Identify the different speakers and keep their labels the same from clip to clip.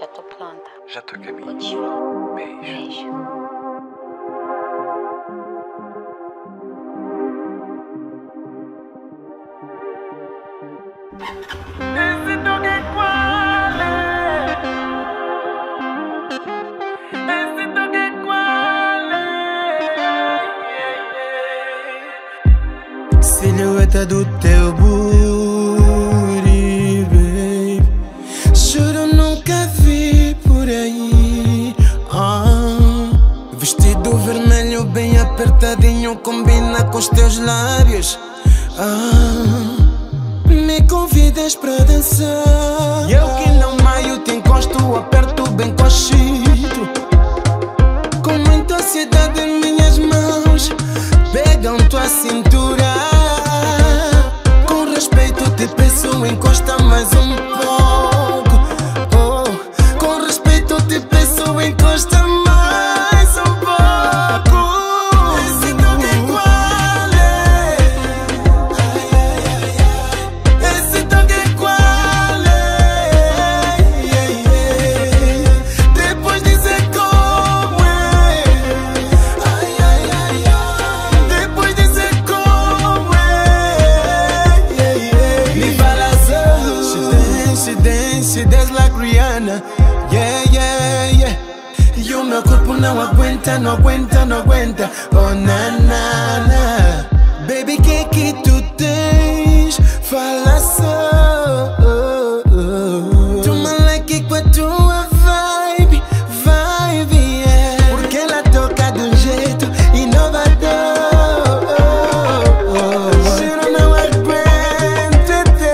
Speaker 1: Já tô pronta.
Speaker 2: Já tô a caminho.
Speaker 1: Vou te chamar.
Speaker 2: Beijo.
Speaker 3: Necesito que cuale. Necesito que cuale. Silhueta do teu booty, babe. Juro, nunca vi por aí. Vestido vermelho bem apertadinho, combina com os teus lábios. Me convidas pra dançar, e eu que não maio te encosto, aperto bem coxito. Com muita ansiedade em minhas mãos pegam tua cintura. Com respeito te peço, encosta mais um pouco. Com respeito te peço, encosta mais um pouco. Necesito que cuale. Necesito que cuale. Depois dizer como é. Depois dizer como é. Me fala só. She dance like Rihanna. Yeah. E o meu corpo não aguenta, não aguenta, não aguenta. Oh, na. Baby, que tu tens? Fala só. Toma like com a tua vibe, yeah. Porque ela toca de um jeito inovador. Juro, não aguento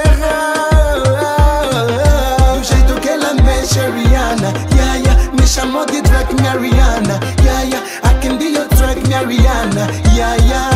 Speaker 3: terror. Do jeito que ela mexe, Rihanna. Yeah. Me chamou de drag, minha Rihanna. Yeah. I can be your drag, minha Rihanna. Yeah.